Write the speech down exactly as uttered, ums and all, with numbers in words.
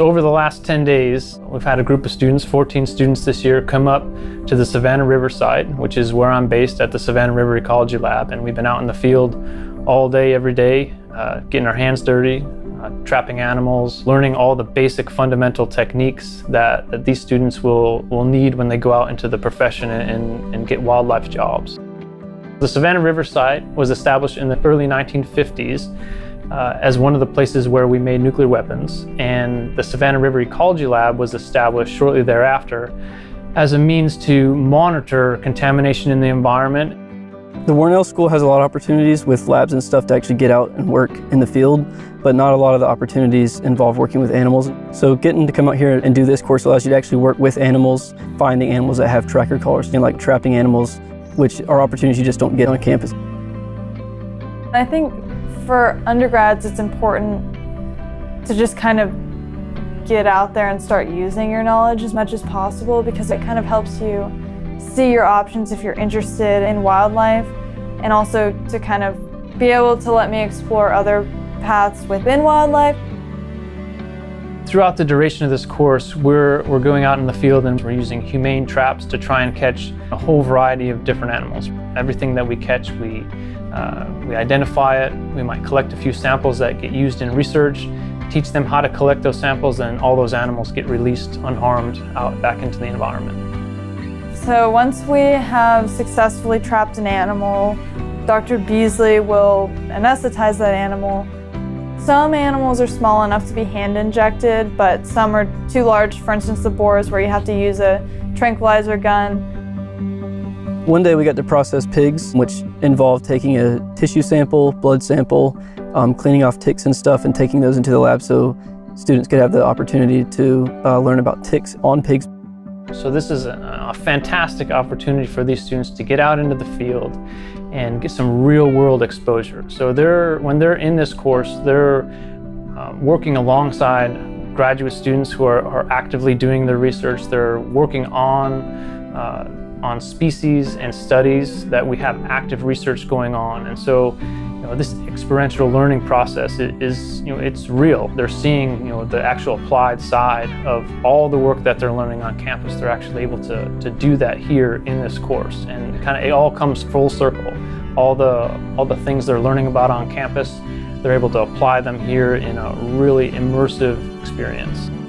So over the last ten days, we've had a group of students, fourteen students this year, come up to the Savannah River Site, which is where I'm based at the Savannah River Ecology Lab. And we've been out in the field all day, every day, uh, getting our hands dirty, uh, trapping animals, learning all the basic fundamental techniques that, that these students will, will need when they go out into the profession and, and get wildlife jobs. The Savannah River Site was established in the early nineteen fifties uh, as one of the places where we made nuclear weapons, and the Savannah River Ecology Lab was established shortly thereafter as a means to monitor contamination in the environment. The Warnell school has a lot of opportunities with labs and stuff to actually get out and work in the field, but not a lot of the opportunities involve working with animals. So getting to come out here and do this course allows you to actually work with animals, finding animals that have tracker collars, and like trapping animals, which are opportunities you just don't get on campus. I think for undergrads it's important to just kind of get out there and start using your knowledge as much as possible, because it kind of helps you see your options if you're interested in wildlife, and also to kind of be able to let me explore other paths within wildlife. Throughout the duration of this course, we're, we're going out in the field and we're using humane traps to try and catch a whole variety of different animals. Everything that we catch, we, uh, we identify it, we might collect a few samples that get used in research, teach them how to collect those samples, and all those animals get released unharmed out back into the environment. So once we have successfully trapped an animal, Doctor Beasley will anesthetize that animal. Some animals are small enough to be hand injected, but some are too large, for instance the boars, where you have to use a tranquilizer gun. One day we got to process pigs, which involved taking a tissue sample, blood sample, um, cleaning off ticks and stuff, and taking those into the lab so students could have the opportunity to uh, learn about ticks on pigs. So this is a, a fantastic opportunity for these students to get out into the field and get some real-world exposure. So they're, when they're in this course, they're uh, working alongside graduate students who are, are actively doing their research. They're working on, uh, on species and studies that we have active research going on. And so you know, this experiential learning process is, you know, it's real. They're seeing, you know, the actual applied side of all the work that they're learning on campus. They're actually able to, to do that here in this course, and kind of it all comes full circle. All the, all the things they're learning about on campus, they're able to apply them here in a really immersive experience.